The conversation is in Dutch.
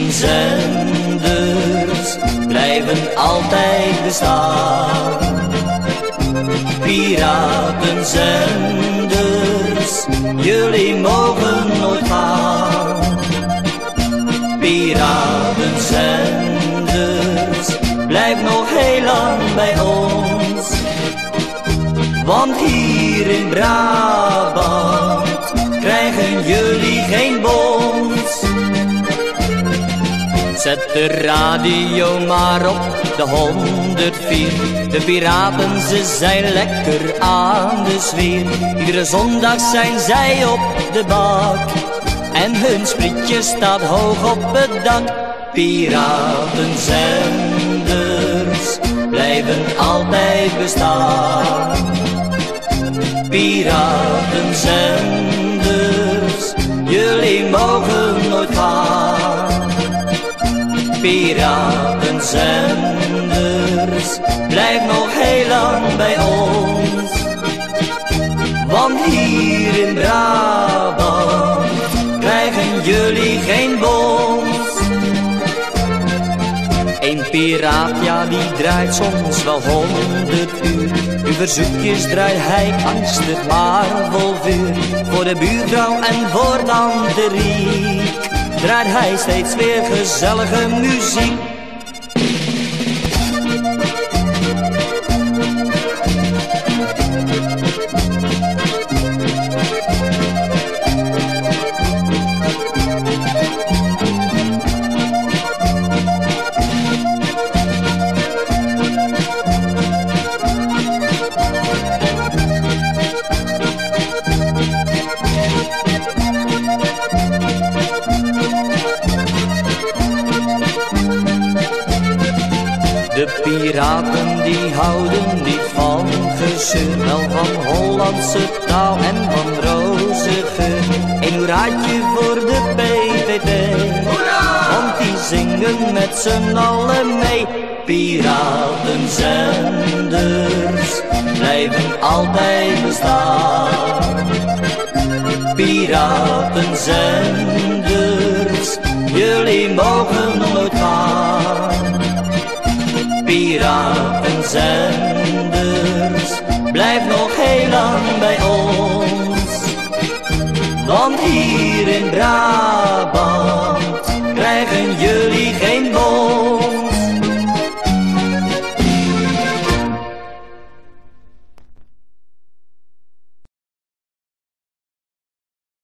Piratenzenders blijven altijd bestaan. Piratenzenders, jullie mogen nooit gaan. Piratenzenders, blijf nog heel lang bij ons. Want hier in Brabant krijgen jullie geen bons. Zet de radio maar op de 104. De piraten, ze zijn lekker aan de sfeer. Iedere zondag zijn zij op de bak en hun sprietje staat hoog op het dak. Piratenzenders blijven altijd bestaan. Piratenzenders, jullie mogen nooit gaan. Piratenzenders, blijf nog heel lang bij ons. Want hier in Brabant krijgen jullie geen bons. Een piraat, ja, die draait soms wel 100 uur. Uw verzoekjes draait hij angstig maar vol vuur. Voor de buurvrouw en voor tante Riek draait hij steeds weer gezellige muziek. De piraten die houden niet van gezeur, wel van Hollandse taal en van roze geur. Een hoeraatje voor de PVV, want die zingen met z'n allen mee. Piratenzenders blijven altijd bestaan. Piratenzenders, jullie mogen nooit gaan. Piratenzenders, blijf nog heel lang bij ons. Want hier in Brabant